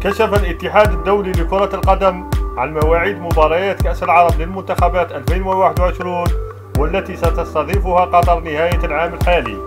كشف الاتحاد الدولي لكرة القدم عن مواعيد مباريات كأس العرب للمنتخبات 2021 والتي ستستضيفها قطر نهاية العام الحالي.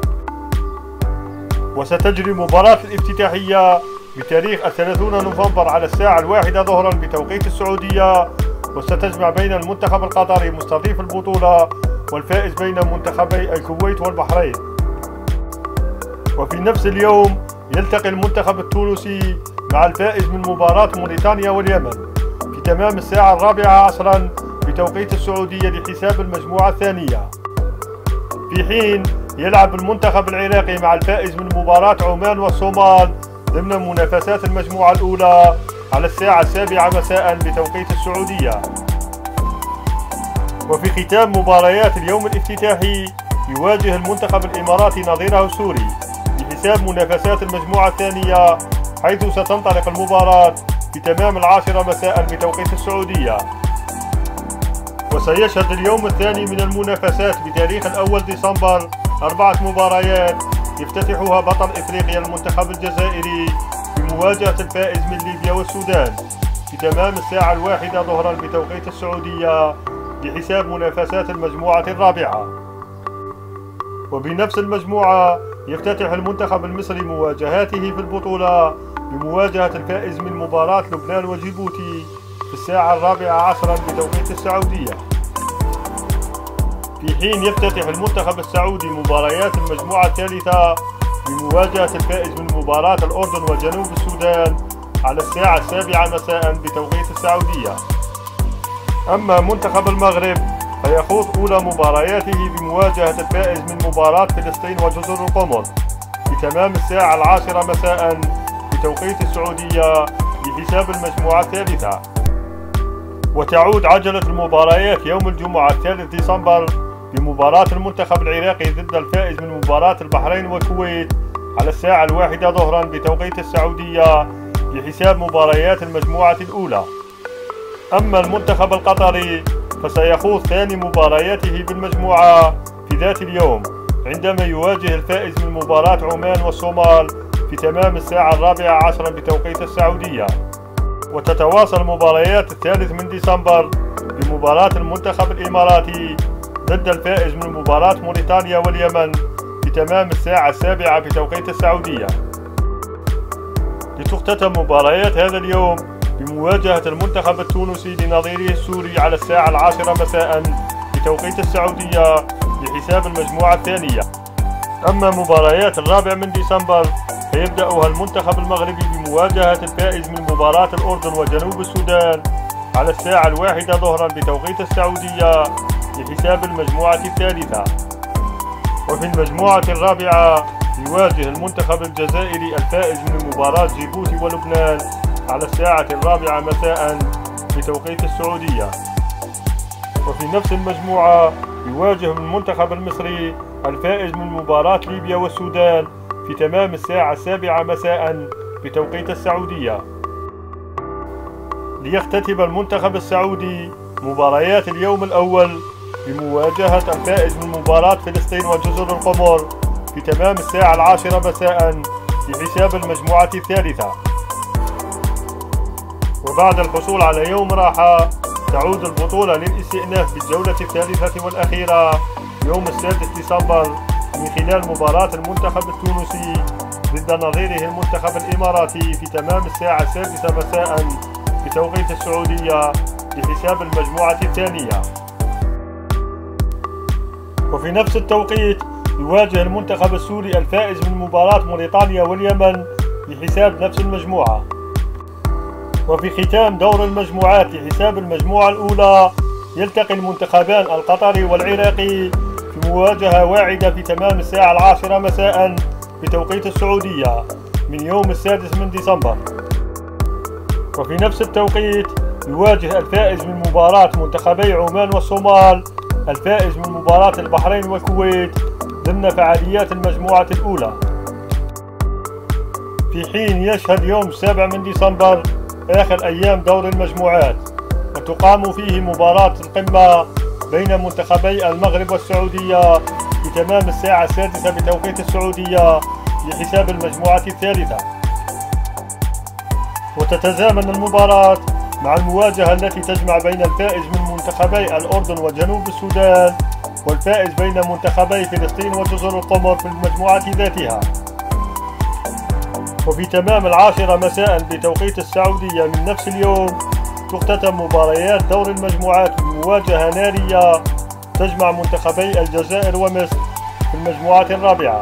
وستجري مباراة الافتتاحية بتاريخ 30 نوفمبر على الساعة 1 ظهرا بتوقيت السعودية، وستجمع بين المنتخب القطري مستضيف البطولة والفائز بين منتخبي الكويت والبحرين. وفي نفس اليوم يلتقي المنتخب التونسي مع الفائز من مباراة موريتانيا واليمن في تمام الساعة 14 بتوقيت السعودية لحساب المجموعة الثانية، في حين يلعب المنتخب العراقي مع الفائز من مباراة عمان والصومال ضمن منافسات المجموعة الأولى على الساعة 7 مساء بتوقيت السعودية. وفي ختام مباريات اليوم الافتتاحي يواجه المنتخب الإماراتي نظيره السوري بحساب منافسات المجموعة الثانية، حيث ستنطلق المباراة في تمام 10 مساء بتوقيت السعودية. وسيشهد اليوم الثاني من المنافسات بتاريخ 1 ديسمبر 4 مباريات يفتتحها بطل إفريقيا المنتخب الجزائري بمواجهة الفائز من ليبيا والسودان في تمام الساعة 1 ظهرا بتوقيت السعودية لحساب منافسات المجموعة الرابعة. وبنفس المجموعة يفتتح المنتخب المصري مواجهاته في البطولة بمواجهة الفائز من مباراة لبنان وجيبوتي في الساعة 14 بتوقيت السعودية، في حين يفتتح المنتخب السعودي مباريات المجموعة الثالثة بمواجهة الفائز من مباراة الأردن وجنوب السودان على الساعة 7 مساء بتوقيت السعودية. أما منتخب المغرب فيخوض أولى مبارياته بمواجهة الفائز من مباراة فلسطين وجزر القمر في تمام الساعة 10 مساء بتوقيت السعودية بحساب المجموعة الثالثة. وتعود عجلة المباريات يوم الجمعة 3 ديسمبر بمباراة المنتخب العراقي ضد الفائز من مباراة البحرين والكويت على الساعة 1 ظهرا بتوقيت السعودية بحساب مباريات المجموعة الأولى. أما المنتخب القطري فسيخوض ثاني مبارياته بالمجموعة في ذات اليوم عندما يواجه الفائز من مباراة عمان والصومال في تمام الساعة 14 بتوقيت السعودية. وتتواصل مباريات 3 ديسمبر بمباراة المنتخب الإماراتي ضد الفائز من مباراة موريتانيا واليمن في تمام الساعة 7 بتوقيت السعودية، لتختتم مباريات هذا اليوم بمواجهة المنتخب التونسي لنظيره السوري على الساعة 10 مساء بتوقيت السعودية لحساب المجموعة الثانية. أما مباريات 4 ديسمبر فيبدأها المنتخب المغربي بمواجهة الفائز من مباراة الأردن وجنوب السودان على الساعة 1 ظهرا بتوقيت السعودية لحساب المجموعة الثالثة. وفي المجموعة الرابعة يواجه المنتخب الجزائري الفائز من مباراة جيبوتي ولبنان على الساعة 4 مساء بتوقيت السعودية. وفي نفس المجموعة يواجه المنتخب المصري الفائز من مباراة ليبيا والسودان في تمام الساعة 7 مساء بتوقيت السعودية. ليختتم المنتخب السعودي مباريات اليوم الأول بمواجهة الفائز من مباراة فلسطين وجزر القمر في تمام الساعة 10 مساء لحساب المجموعة الثالثة. وبعد الحصول على يوم راحة تعود البطولة للاستئناف بالجولة الثالثة والأخيرة يوم 6 ديسمبر من خلال مباراة المنتخب التونسي ضد نظيره المنتخب الإماراتي في تمام الساعة 6 مساء بتوقيت السعودية لحساب المجموعة الثانية. وفي نفس التوقيت يواجه المنتخب السوري الفائز من مباراة موريتانيا واليمن لحساب نفس المجموعة. وفي ختام دور المجموعات لحساب المجموعة الأولى يلتقي المنتخبان القطري والعراقي في مواجهة واعدة في تمام الساعة 10 مساء بتوقيت السعودية من يوم 6 ديسمبر. وفي نفس التوقيت يواجه الفائز من مباراة منتخبي عمان والصومال الفائز من مباراة البحرين والكويت ضمن فعاليات المجموعة الأولى، في حين يشهد يوم 7 ديسمبر آخر أيام دور المجموعات، وتقام فيه مباراة القمة بين منتخبي المغرب والسعودية في تمام الساعة 6 بتوقيت السعودية لحساب المجموعة الثالثة. وتتزامن المباراة مع المواجهة التي تجمع بين الفائز من منتخبي الأردن وجنوب السودان والفائز بين منتخبي فلسطين وجزر القمر في المجموعة ذاتها. وفي تمام 10 مساء بتوقيت السعودية من نفس اليوم تختتم مباريات دور المجموعات بمواجهة نارية تجمع منتخبي الجزائر ومصر في المجموعة الرابعة.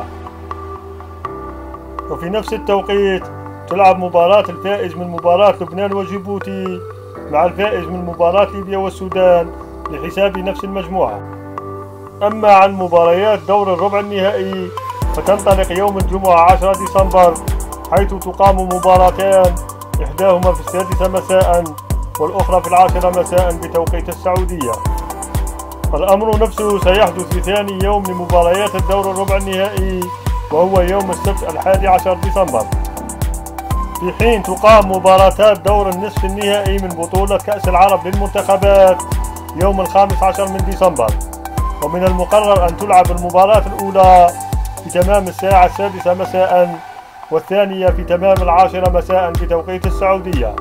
وفي نفس التوقيت تلعب مباراة الفائز من مباراة لبنان وجيبوتي مع الفائز من مباراة ليبيا والسودان لحساب نفس المجموعة. أما عن مباريات دور الربع النهائي فتنطلق يوم الجمعة 10 ديسمبر، حيث تقام مباراتان، إحداهما في 6 مساء والأخرى في 10 مساء بتوقيت السعودية. الأمر نفسه سيحدث في ثاني يوم لمباريات الدور الربع النهائي وهو يوم السبت 11 ديسمبر، في حين تقام مباراتات دور النصف النهائي من بطولة كأس العرب للمنتخبات يوم 15 من ديسمبر. ومن المقرر أن تلعب المباراة الأولى في تمام الساعة 6 مساء والثانية في تمام 10 مساء بتوقيت السعودية.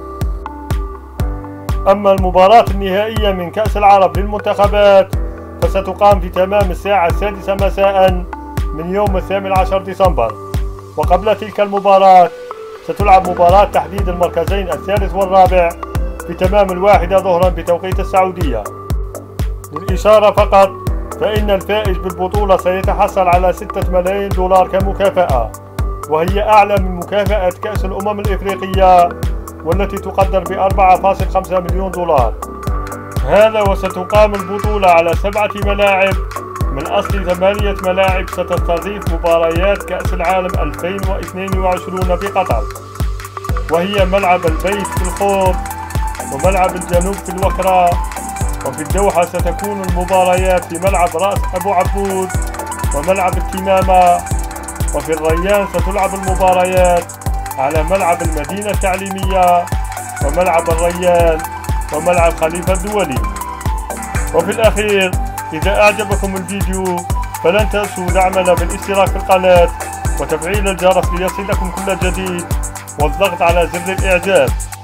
أما المباراة النهائية من كأس العرب للمنتخبات فستقام في تمام الساعة 6 مساء من يوم 18 ديسمبر. وقبل تلك المباراة ستلعب مباراة تحديد المركزين الثالث والرابع في تمام 1 ظهرا بتوقيت السعودية. للإشارة فقط فإن الفائز بالبطولة سيتحصل على 6 ملايين دولار كمكافأة، وهي أعلى من مكافأة كأس الأمم الإفريقية والتي تقدر ب 4.5 مليون دولار. هذا وستقام البطولة على 7 ملاعب من أصل 8 ملاعب ستستضيف مباريات كأس العالم 2022 بقطر، وهي ملعب البيت في الخور وملعب الجنوب في الوكرة. وفي الدوحة ستكون المباريات في ملعب رأس أبو عبود وملعب التمامة. وفي الريان ستلعب المباريات على ملعب المدينة التعليمية وملعب الريان وملعب خليفة الدولي. وفي الأخير إذا أعجبكم الفيديو فلن تنسوا دعمنا بالاشتراك في القناة وتفعيل الجرس ليصلكم كل جديد والضغط على زر الإعجاب.